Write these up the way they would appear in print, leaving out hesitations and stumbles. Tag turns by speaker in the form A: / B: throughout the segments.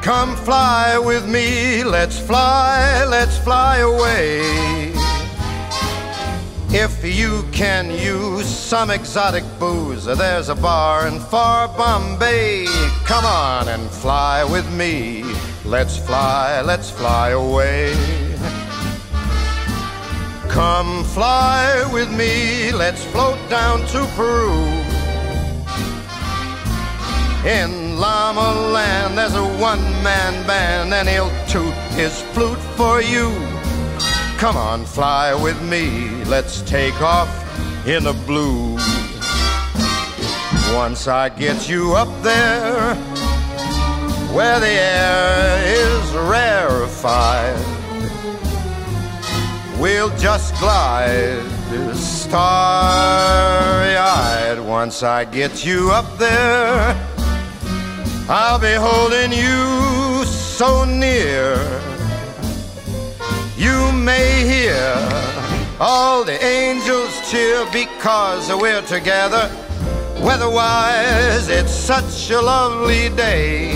A: Come fly with me, let's fly away. If you can use some exotic booze, there's a bar in far Bombay. Come on and fly with me, let's fly away. Come fly with me, let's float down to Peru. In Llama Land there's a one-man band, and he'll toot his flute for you. Come on, fly with me, let's take off in the blue. Once I get you up there, where the air is rarefied, we'll just glide starry-eyed. Once I get you up there, I'll be holding you so near. You may hear all the angels cheer because we're together. Weather-wise, it's such a lovely day.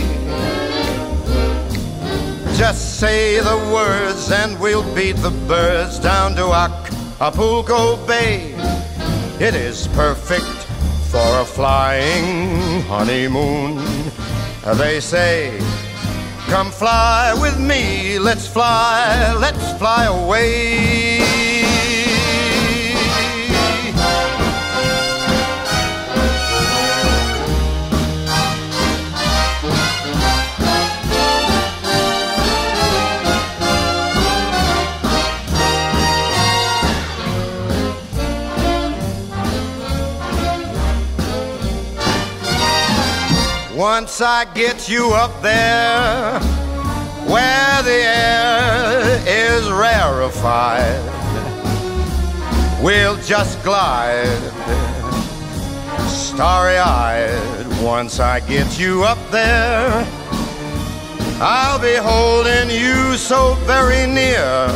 A: Just say the words and we'll beat the birds down to Acapulco Bay. It is perfect for a flying honeymoon. They say, come fly with me, let's fly away. Once I get you up there, where the air is rarefied, we'll just glide starry-eyed. Once I get you up there, I'll be holding you so very near.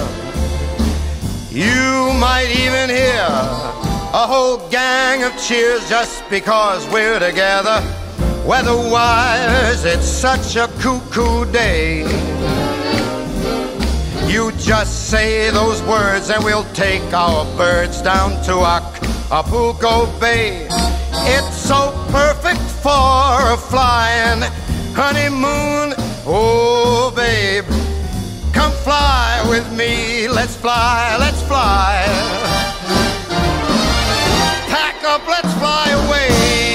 A: You might even hear a whole gang of cheers just because we're together. Weather-wise, it's such a cuckoo day. You just say those words and we'll take our birds down to Acapulco Bay. It's so perfect for a flying honeymoon. Oh, babe, come fly with me, let's fly. Pack up, let's fly away.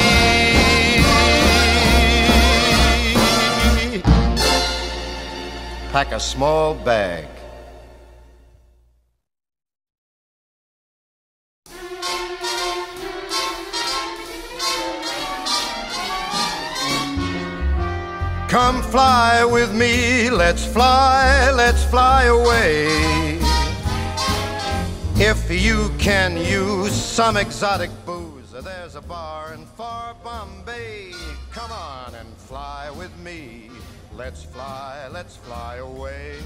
A: Pack a small bag. Come fly with me, let's fly away. If you can use some exotic booze, there's a bar in far Bombay. Come on and fly with me, let's fly away.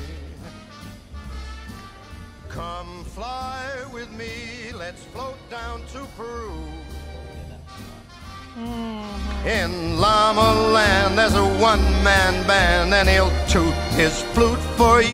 A: Come fly with me, let's float down to Peru. In Llama Land there's a one-man band, and he'll toot his flute for you.